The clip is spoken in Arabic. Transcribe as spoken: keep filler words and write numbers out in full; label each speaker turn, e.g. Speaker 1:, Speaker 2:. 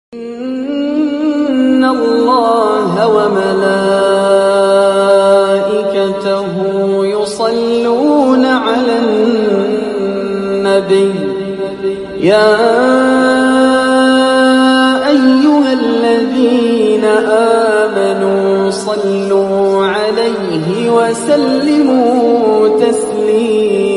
Speaker 1: إن الله وملائكته يصلون على النبي يا أيها الذين آمنوا صلوا عليه وسلموا تسليما.